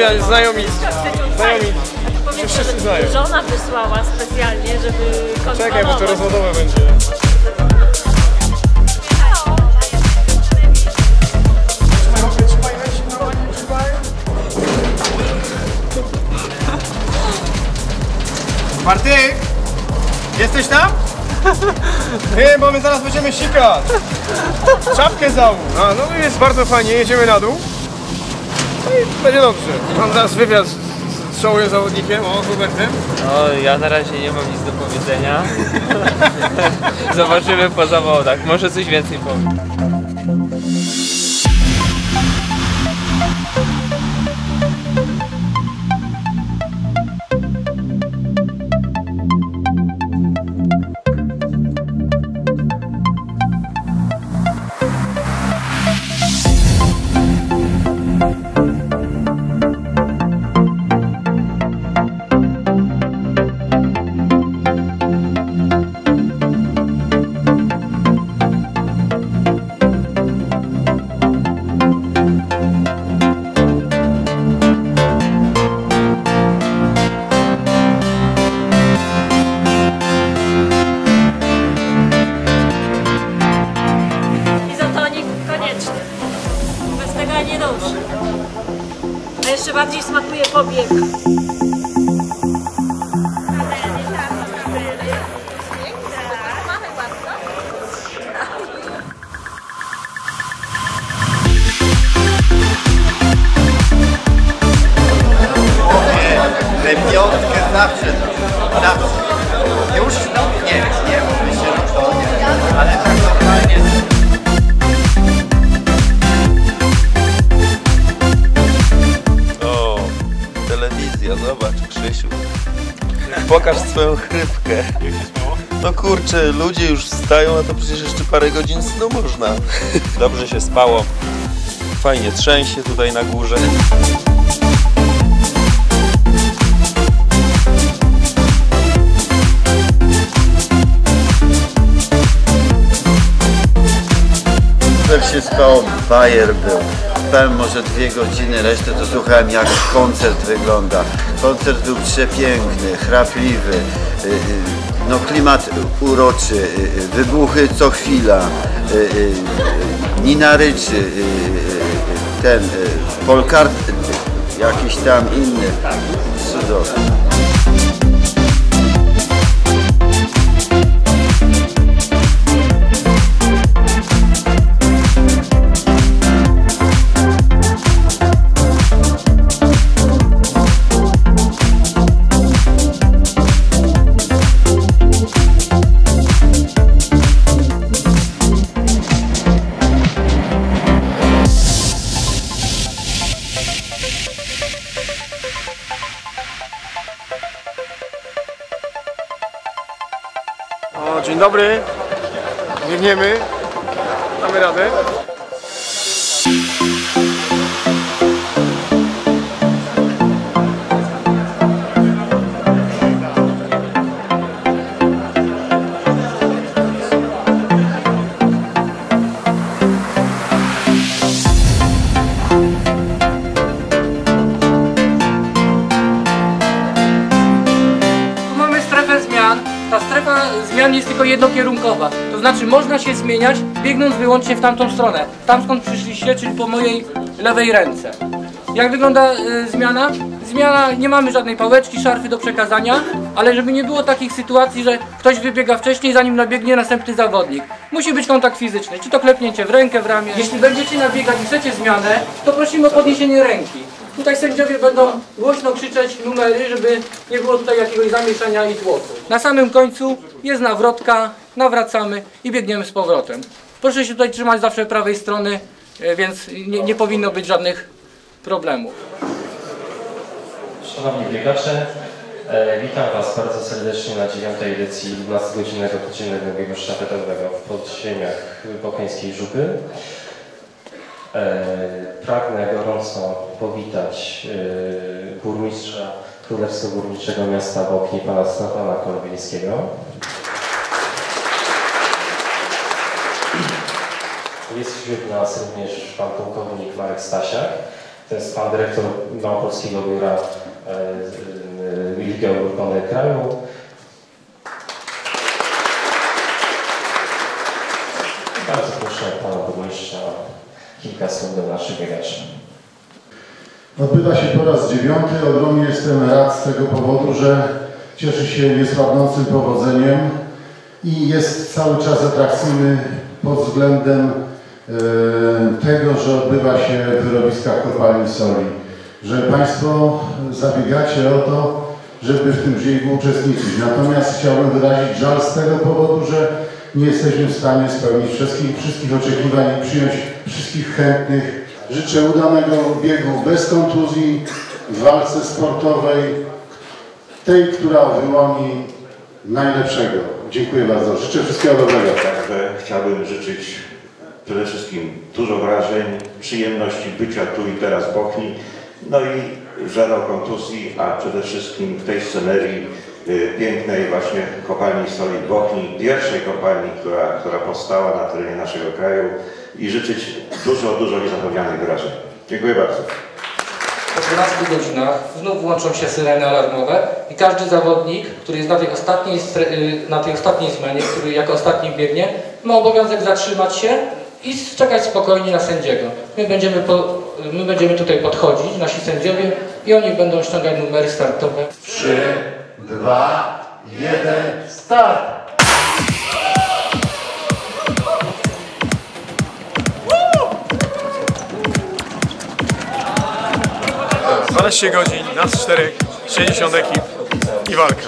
przyjaźń, znajomi. Się wszyscy znają. Żona wysłała specjalnie, żeby kontrolować. Czekaj, bo to rozwodowe będzie. Marty! Jesteś tam? Nie, bo my zaraz będziemy sikać. Czapkę załóż. A, no jest bardzo fajnie, jedziemy na dół. No i będzie dobrze. Mam teraz wywiad z czołowym zawodnikiem, o, Hubertem. No, ja na razie nie mam nic do powiedzenia. Zobaczymy po zawodach, może coś więcej powiem. A jeszcze bardziej smakuje pobieg. Tę piątkę zawsze. Już? Nie, myślę, że to nie. Ale tak normalnie. O, telewizja, zobacz, Krzysiu. Pokaż swoją chrypkę. Jak się spało? No kurczę, ludzie już wstają, a to przecież jeszcze parę godzin snu można. Dobrze się spało. Fajnie trzęsie tutaj na górze. Jak się spało, bajer był. Spałem może 2 godziny, resztę to słuchałem, jak koncert wygląda. Koncert był przepiękny, chrapliwy, no klimat uroczy, wybuchy co chwila, Nina Ryczy, ten Polkart, jakiś tam inny, cudowny. O, dzień dobry. Biegniemy. Damy radę. Ta strefa zmian jest tylko jednokierunkowa, to znaczy można się zmieniać, biegnąc wyłącznie w tamtą stronę, tam skąd przyszliście, czyli po mojej lewej ręce. Jak wygląda zmiana? Zmiana, nie mamy żadnej pałeczki, szarfy do przekazania, ale żeby nie było takich sytuacji, że ktoś wybiega wcześniej, zanim nabiegnie następny zawodnik. Musi być kontakt fizyczny, czy to klepnięcie w rękę, w ramię. Jeśli będziecie nabiegać i chcecie zmianę, to prosimy o podniesienie ręki. Tutaj sędziowie będą głośno krzyczeć numery, żeby nie było tutaj jakiegoś zamieszania i tłoku. Na samym końcu jest nawrotka, nawracamy i biegniemy z powrotem. Proszę się tutaj trzymać zawsze prawej strony, więc nie powinno być żadnych problemów. Szanowni biegacze, witam Was bardzo serdecznie na 9. edycji 12-godzinnego codziennego biegu sztafetowego w podziemiach Bocheńskiej Żupy. Pragnę gorąco powitać burmistrza Królewsko-Górniczego Miasta Bochni, pana Stefana Korwińskiego. Jest wśród nas również pan pułkownik Marek Stasiak To jest pan dyrektor Małopolskiego Biura Ligi Obrony Kraju. Bardzo proszę pana burmistrza kilka słów do naszych biegaczy. Odbywa się po raz 9. Ogromnie jestem rad z tego powodu, że cieszy się niesłabnącym powodzeniem i jest cały czas atrakcyjny pod względem tego, że odbywa się w wyrobiskach kopalni soli. Że Państwo zabiegacie o to, żeby w tym biegu uczestniczyć. Natomiast chciałbym wyrazić żal z tego powodu, że nie jesteśmy w stanie spełnić wszystkich oczekiwań i przyjąć wszystkich chętnych. Życzę udanego biegu bez kontuzji, w walce sportowej, tej, która wyłoni najlepszego. Dziękuję bardzo. Życzę wszystkiego dobrego. Także chciałbym życzyć przede wszystkim dużo wrażeń, przyjemności bycia tu i teraz w Bochni, no i żadnej kontuzji, a przede wszystkim w tej scenerii pięknej właśnie kopalni soli w Bochni, pierwszej kopalni, która powstała na terenie naszego kraju i życzyć dużo niezapomnianych wyrażeń. Dziękuję bardzo. Po 12 godzinach znów włączą się syreny alarmowe i każdy zawodnik, który jest na tej ostatniej zmianie, który jako ostatni biegnie, ma obowiązek zatrzymać się i czekać spokojnie na sędziego. My będziemy tutaj podchodzić, nasi sędziowie, i oni będą ściągać numery startowe. 3, 2, 1, start! Tak, 12 godzin, nas 4, 60 ekip i walka.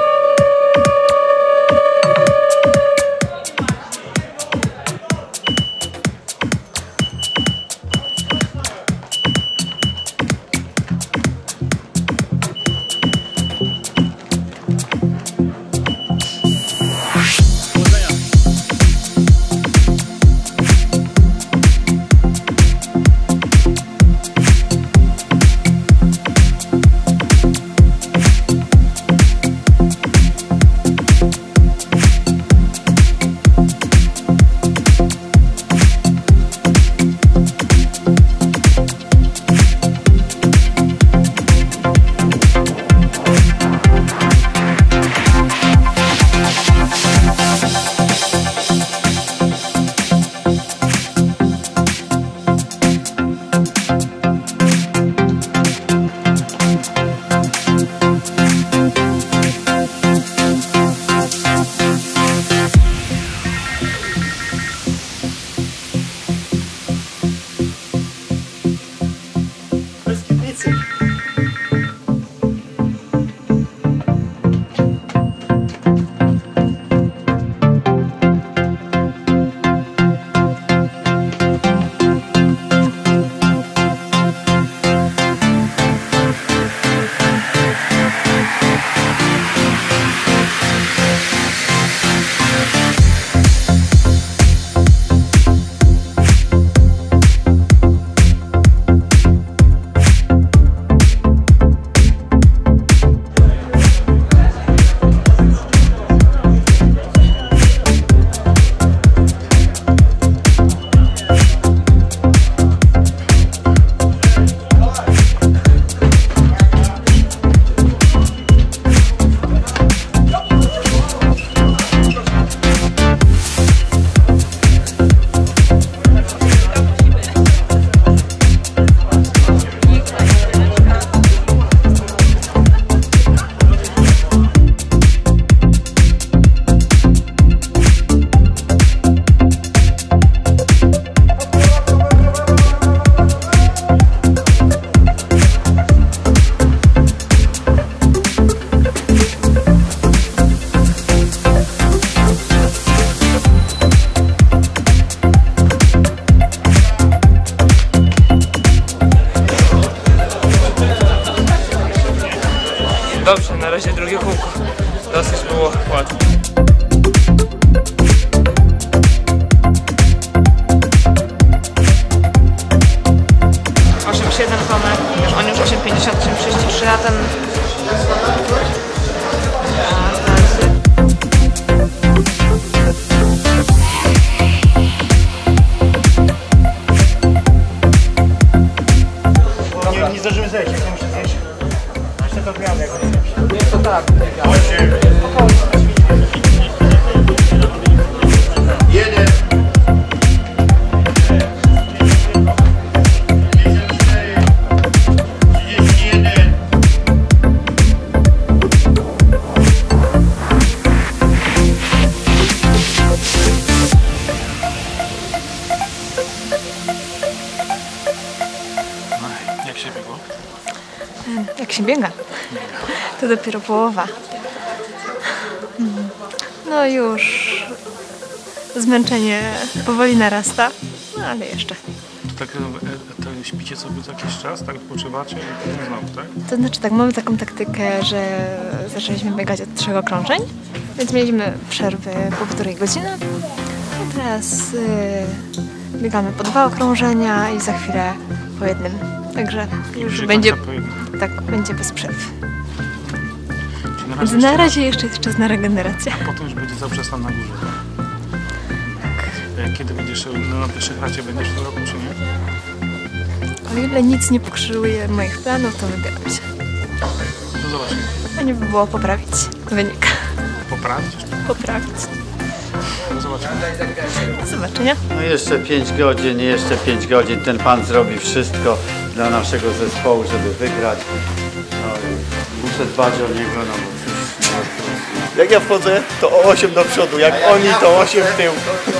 Dobrze, na razie drugie kółko. Dosyć było łatwo. Tomek, on już 8,53, a ten... tak. 1. Jak się biegło? Jak się biega? To dopiero połowa. No już zmęczenie powoli narasta, no ale jeszcze. To tak to śpicie sobie co jakiś czas, tak odpoczywacie i potem znowu, tak? To znaczy tak, mamy taką taktykę, że zaczęliśmy biegać od 3 okrążeń, więc mieliśmy przerwy po 1,5 godziny. A teraz biegamy po 2 okrążenia i za chwilę po 1. Także już będzie, tak, będzie bez przerw. Więc na razie jeszcze jest czas na regenerację. A potem już będzie cały czas tam na górze, tak? Tak. Kiedy będziesz na pierwszych racie, będziesz w tym roku, czy nie? O ile nic nie pokrzyżuje moich planów, to wybieram się. To zobaczymy. Fajnie by było poprawić wynik. Poprawić? Poprawić. To zobaczymy. Do zobaczenia. No jeszcze 5 godzin, jeszcze 5 godzin. Ten pan zrobi wszystko dla naszego zespołu, żeby wygrać. No i muszę dbać o niego, no bo Jak ja wchodzę, to o 8 do przodu, jak oni, to 8 w tył.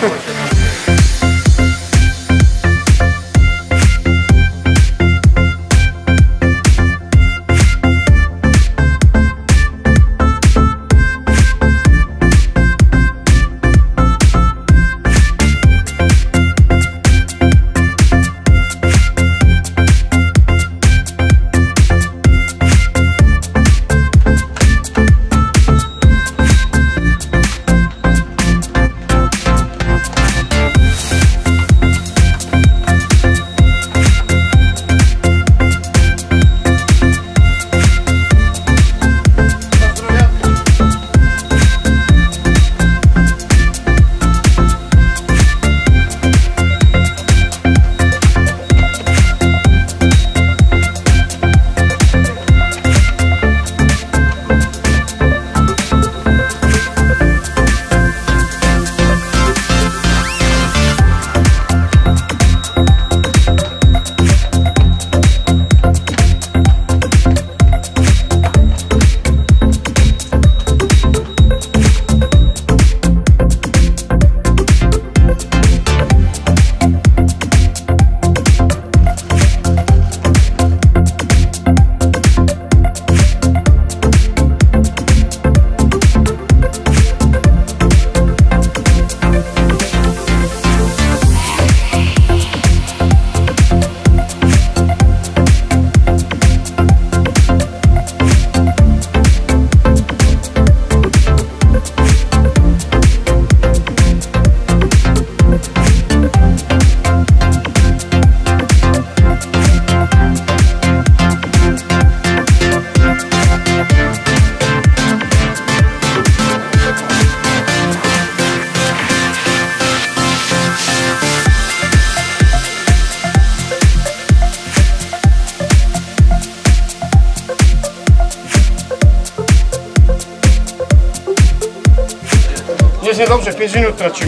Jest niedobrze, 5 minut tracimy.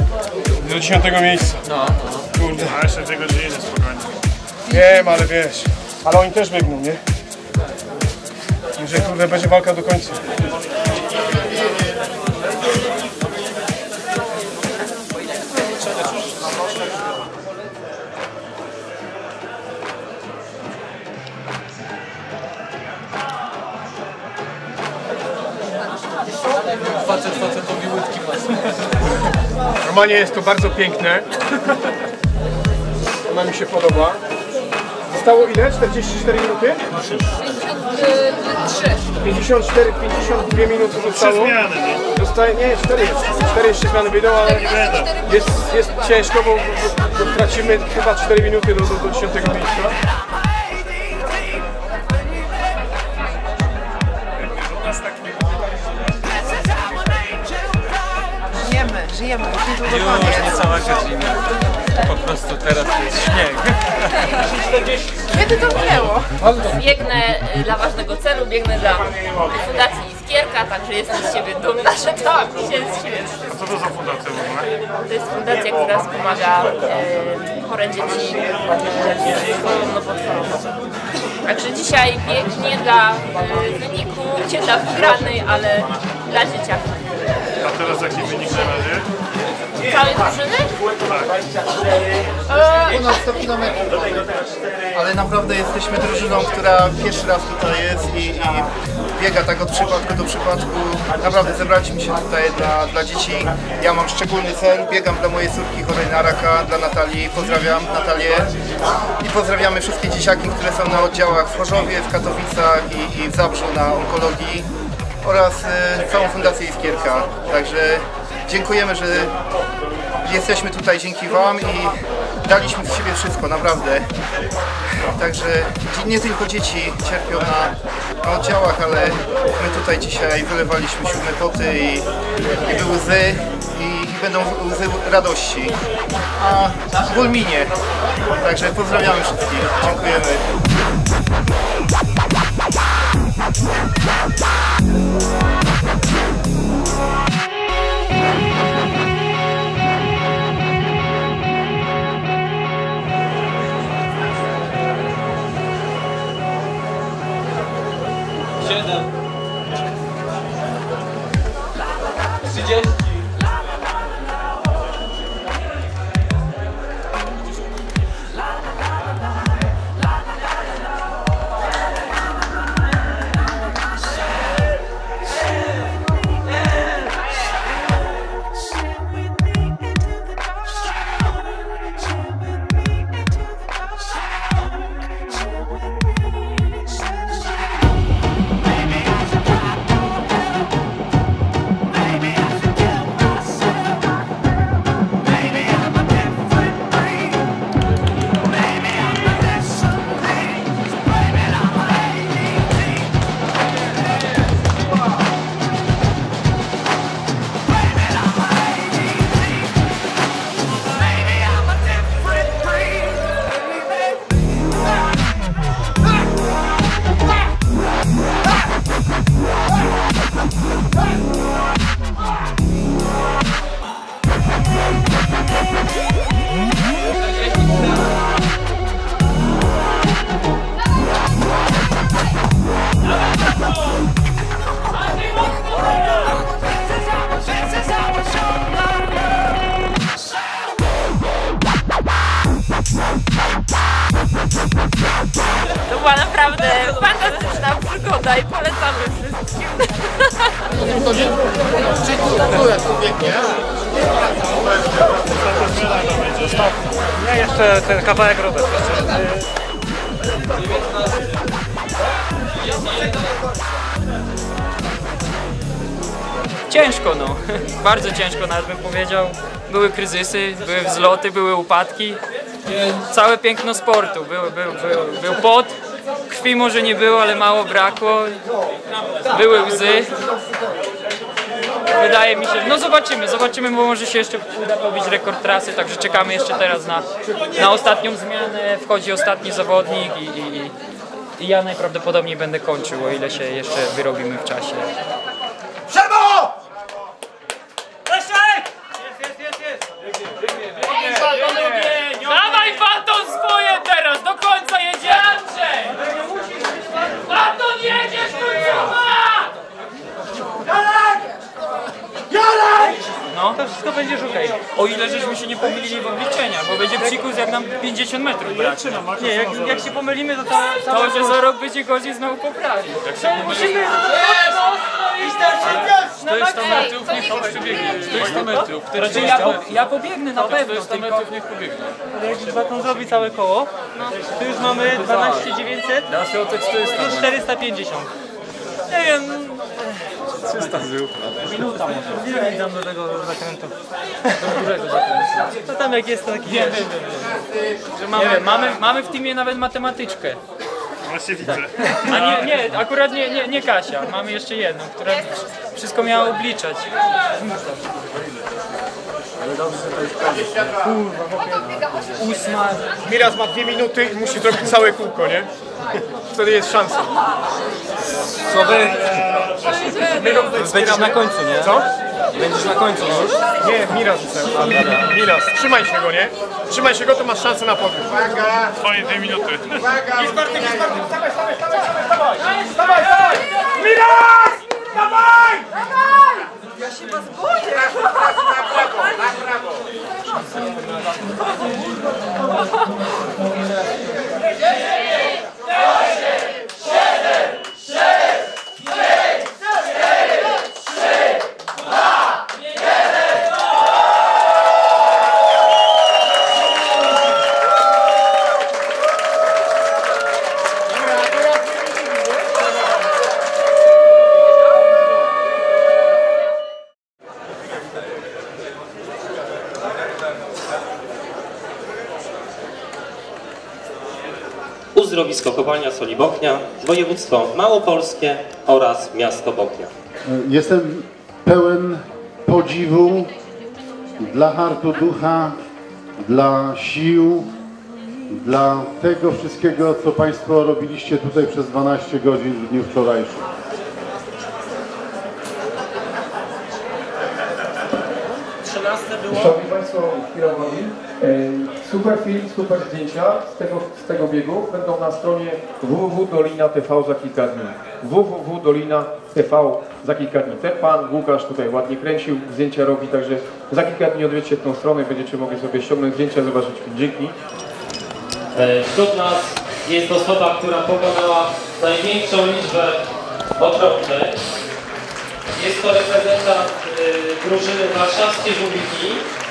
Do 10 miejsca. No. Kurde. A jeszcze 2 godziny, spokojnie. Wiem, ale wiesz. Ale oni też biegną, nie? Że kurde, będzie walka do końca. Facetowi łydki własne. Normalnie jest to bardzo piękne. Ona mi się podoba. Zostało ile? 44 minuty? 54, 52 minuty zostało. Zostaje, nie, 4 jest. 4 jeszcze zmiany wyjdą, ale jest ciężko, bo tracimy chyba 4 minuty do 10 miejsca. Wiemy. żyjemy już niedługo koniec. Już nie cała godzina. Po prostu teraz to jest śnieg. Kiedy to minęło? Biegnę dla ważnego celu, biegnę dla Fundacji Iskierka, także jestem z siebie dumna, że dałam mi się z siebie. A co to za fundacja w ogóle? To jest fundacja, która wspomaga chore dzieci z chorobą nowotworową. Także dzisiaj bieg nie dla wyniku, nie dla wygranej, ale dla dzieciaków. A teraz jaki wynik na razie? Całej drużyny? U nas 100 km, ale naprawdę jesteśmy drużyną, która pierwszy raz tutaj jest i biega tak od przypadku do przypadku. Naprawdę zebraliśmy się tutaj dla dzieci. Ja mam szczególny cel, biegam dla mojej córki chorej na raka, dla Natalii. Pozdrawiam Natalię i pozdrawiamy wszystkie dzieciaki, które są na oddziałach w Chorzowie, w Katowicach i w Zabrzu na onkologii oraz całą Fundację Iskierka. Także dziękujemy, że jesteśmy tutaj dzięki Wam i daliśmy z siebie wszystko, naprawdę. Także nie tylko dzieci cierpią na oddziałach, ale my tutaj dzisiaj wylewaliśmy siódme poty i były łzy i będą łzy radości. A ból minie. Także pozdrawiamy wszystkich. Dziękujemy. To była naprawdę fantastyczna przygoda i polecamy wszystkim. Nie, jeszcze ten kawałek robię. Ciężko no, bardzo ciężko nawet bym powiedział. Były kryzysy, były wzloty, były upadki. Całe piękno sportu. Był pot, krwi może nie było, ale mało brakło. Były łzy. Wydaje mi się, no zobaczymy, bo może się jeszcze uda pobić rekord trasy, także czekamy jeszcze teraz na ostatnią zmianę. Wchodzi ostatni zawodnik i ja najprawdopodobniej będę kończył, o ile się jeszcze wyrobimy w czasie. Przemo! Dawaj baton swoje teraz, do końca jedzie Andrzej! Baton jedziesz, końcowa! Jarek! No, to wszystko będzie okej. O ile żeśmy się nie pomylili w obliczeniach, bo będzie psikus jak nam 50 metrów braknie. Nie, jak się pomylimy, To, że za rok będzie gorzej znowu poprawić. musimy To jest 100 metrów, niech on przebiegnie. To jest 100 metrów. Znaczy ja pobiegnę na pewno. 100 metrów niech pobiegnie. Jak baton zrobi całe koło, to już mamy 12,900 plus 450. Nie wiem, 300 zł. minuta może. Nie dam do tego zakrętu. Do którego zakrętu? No tam jak jest to taki... Wiem. Że mamy w teamie nawet matematyczkę. Właśnie widzę. A nie, akurat nie Kasia. Mamy jeszcze jedną, która wszystko miała obliczać. Ale dobrze, że to jest koniec. Kurwa, 8. Miraz ma 2 minuty i musi zrobić całe kółko, nie? Wtedy jest szansa. Co wy? Będziesz na końcu, nie? Co? Będziesz na końcu już? Nie, Miraz jest. Miraz, trzymaj się go, nie? Trzymaj się go, to masz szansę na podium. Uwaga! Twoje 2 minuty. Uwaga! Jest Bartek! Dawaj! Dawaj! Miraz! Dawaj! Ja się was boję! Na prawo! Uzdrowisko Kopalnia Soli Bochnia, województwo małopolskie oraz miasto Bochnia. Jestem pełen podziwu dla hartu ducha, dla sił, dla tego wszystkiego, co Państwo robiliście tutaj przez 12 godzin w dniu wczorajszym. Szanowni Państwo, chwila uwagi. Super film, super zdjęcia z tego biegu będą na stronie www.dolina.tv za kilka dni. www.dolina.tv za kilka dni. Ten pan Łukasz tutaj ładnie kręcił, zdjęcia robi, także za kilka dni odwiedźcie tą stronę, będziecie mogli sobie ściągnąć zdjęcia, zobaczyć. Dzięki. Wśród nas jest osoba, która pokonała największą liczbę okropnych. Jest to reprezentant drużyny warszawskiej Żubiki.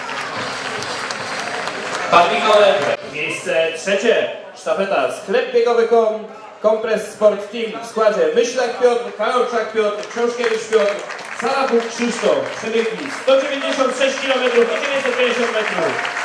Pan Michał Lebrek. Miejsce trzecie. Sztafeta Sklep Biegowy Kompres Sport Team w składzie Myślak Piotr, Karolczak Piotr, Książkiewicz Piotr, Salabuk Krzysztof. Przebiegli 196 km i 950 metrów.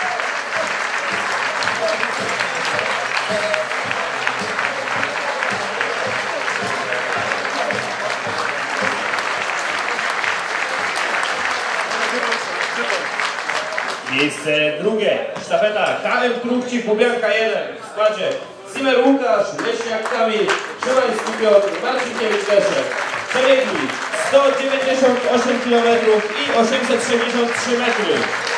Miejsce drugie. Sztafeta KM Krówci Bubianka 1 w składzie Zimmer Łukasz, Leśniak Kamil, Szymański Piotr, Marcinkiewicz Leszek. Przebiegli 198 km i 863 metry.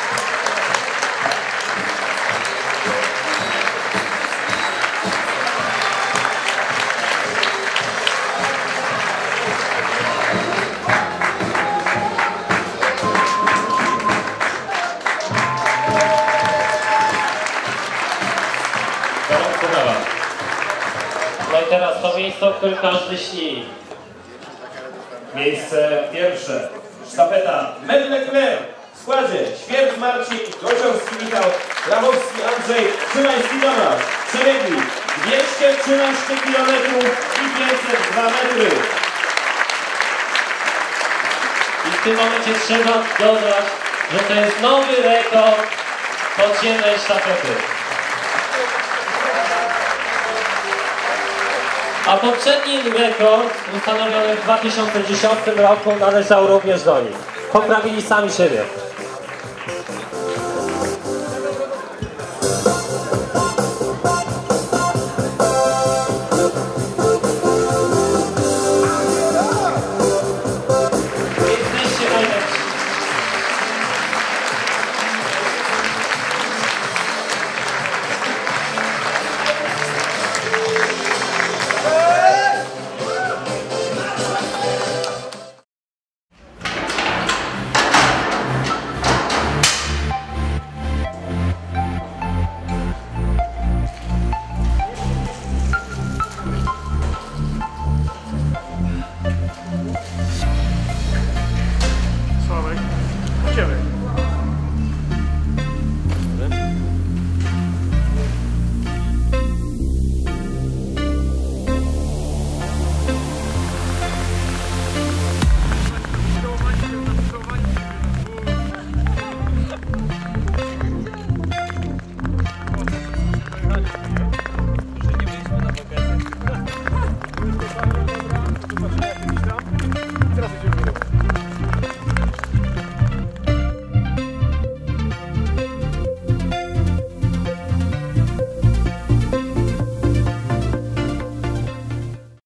No i teraz to miejsce, o którym każdy śni. Miejsce pierwsze. Sztafeta Medlekler w składzie Świerc Marcin, Gociowski Michał, Lachowski Andrzej, Szymański Tomasz. Przebiegli 213 km i 502 metry. I w tym momencie trzeba dodać, że to jest nowy rekord podziemnej sztafety. A poprzedni rekord ustanowiony w 2010 roku należał również do nich. Poprawili sami siebie.